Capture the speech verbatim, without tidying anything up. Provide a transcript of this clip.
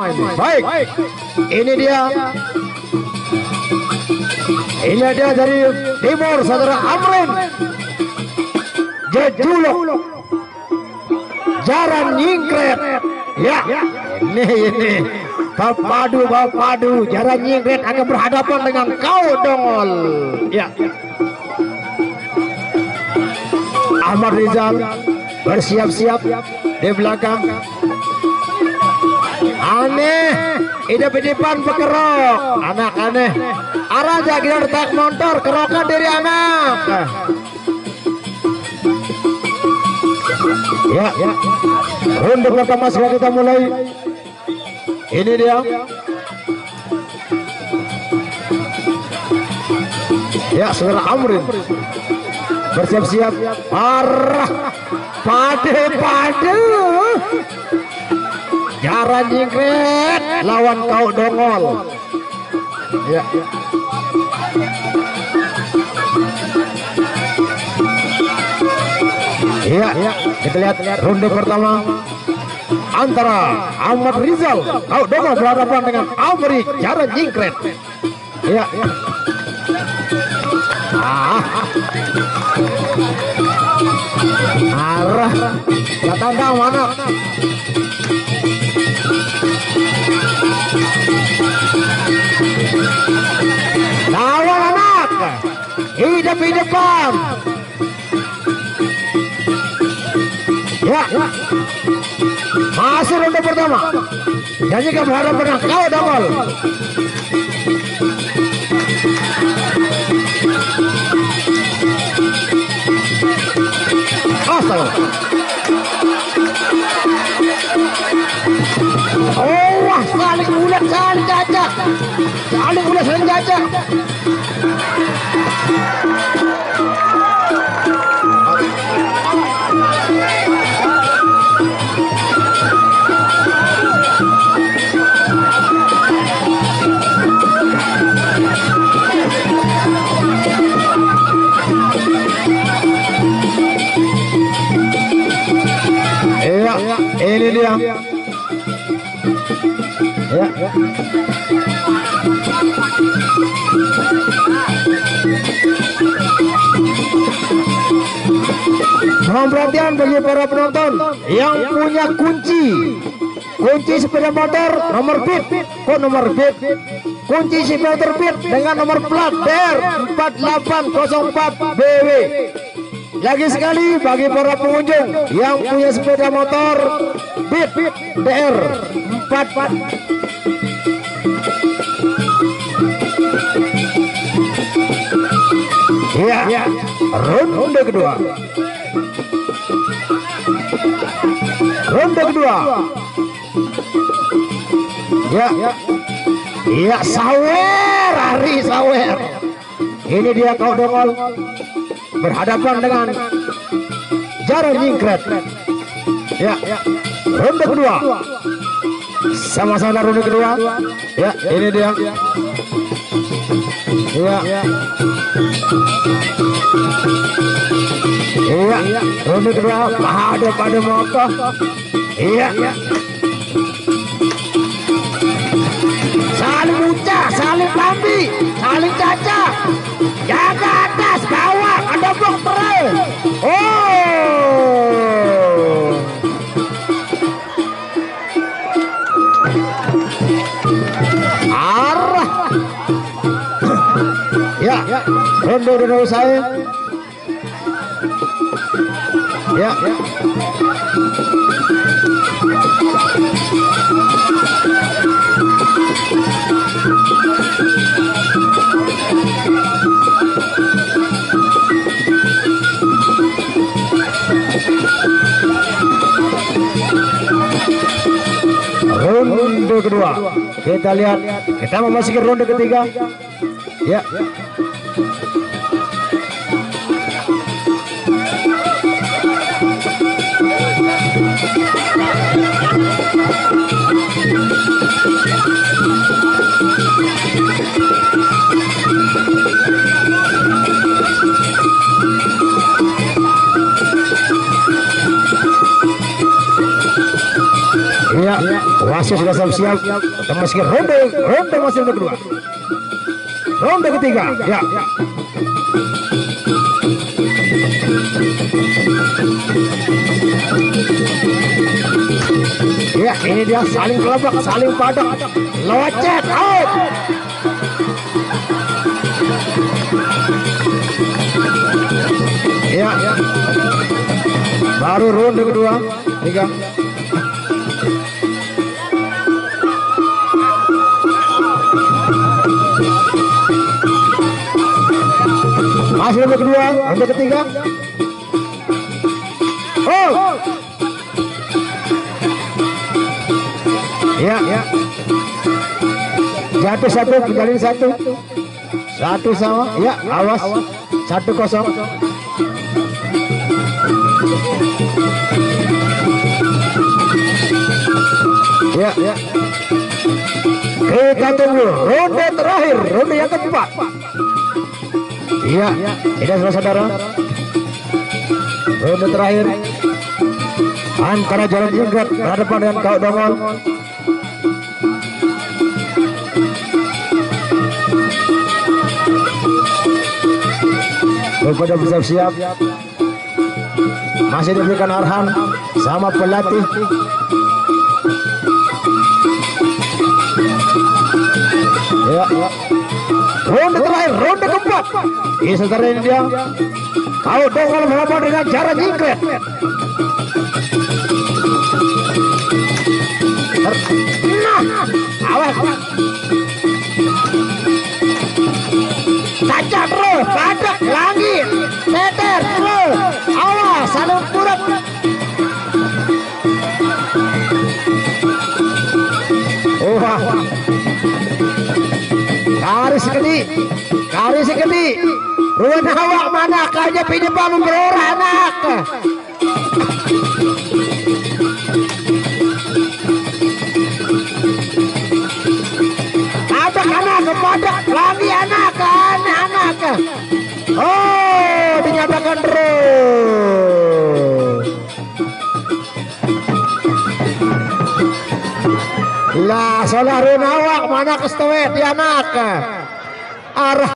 Baik, ini dia. Ini dia dari timur, saudara Amrin Jejuluk Jaran Nyingkret. Ya, ini ini Bapadu Bapadu Jaran Nyingkret akan berhadapan dengan Kau Dongol. Ya, Ahmad Rizal bersiap-siap di belakang. Aneh, hidup-hidupan bekerok, anak aneh. Arah jagian tak motor, kerokan diri anak. Ya, ya. Ronde pertama segera kita mulai. Ini dia. Ya, saudara Amrin bersiap-siap. Arah, pade-pade. Jaran Nyingkret lawan Kau Dongol. Ya, ya. Iya, ya. Kita lihat ronde pertama antara Ahmad Rizal Kau Dongol berhadapan dengan Amri Jaran Nyingkret. Iya, ya. Ah, arah, ya tandang mana? Lawan anak, hidup-hidupan. Ya, ya. Masih ronde pertama. Jadi kamu berharap dengan Kau Dongol. Astaga. Oh, wah, saling ulat, saling gajah. Saling ulat, saling gajah. Iya, ini dia. Ya, ya. Mohon perhatian bagi para penonton yang punya kunci kunci sepeda motor nomor bit, kok nomor bit, kunci sepeda motor bit dengan nomor plat D R empat delapan nol empat B W. Lagi sekali bagi para pengunjung yang punya sepeda motor bit D R empat ya, ya. Ronde kedua. Ronde kedua. Ya, ya. Iya, sawer, Ari sawer. Ini dia Kau Dongol berhadapan dengan Jaran Nyingkret. Ya, ya. Ronde kedua. Sama-sama ronde kedua. Ya, ini dia. Iya. Iya, ronde kedua pada pada motor. Iya. Saling ucah, saling lambi, saling caca. Jaga atas, bawah, ada blok terus. Oh. Arah. Ya, ronde udah selesai. Ya, ya. Ronde kedua. Kita lihat, kita memasuki ronde ketiga. Ya, ya. Masih sudah siap-siap. Kita masih ronde, ronde masih ronde kedua. Ronde ketiga, ya. Ya, ini dia saling kelabak, saling padak. Locet, out. Ya, ya. Baru ronde kedua, tiga. Masih ronde kedua, ronde ketiga. Oh, ya, ya. Jatuh satu, kembali satu, satu sama. Ya, awas, satu kosong. Ya, ya. Kita tunggu ronde terakhir, ronde yang keempat. Iya, tidak saudara. Ronde terakhir antara Jalan Jenggot berhadapan dengan Kau Dongol. Kepada bersiap-siap, masih diberikan arahan sama pelatih. Ya, ya. Ronde terakhir, ronde keempat. Ini saudara ini dia. Kau Dongol melawan dengan Jalan Jenggot. Nah, awas. Cacat terus, padak, langit, teter terus. Awas, saling kurang. Wah. Kari sekedi, kari sekedi. Ruan awak mana kaya pinjebak memberora anak. Padak anak, padak, lagi anak, anak. Oh, dinyatakan terus. Lah, saudara awak mana kestewet di anak. Arah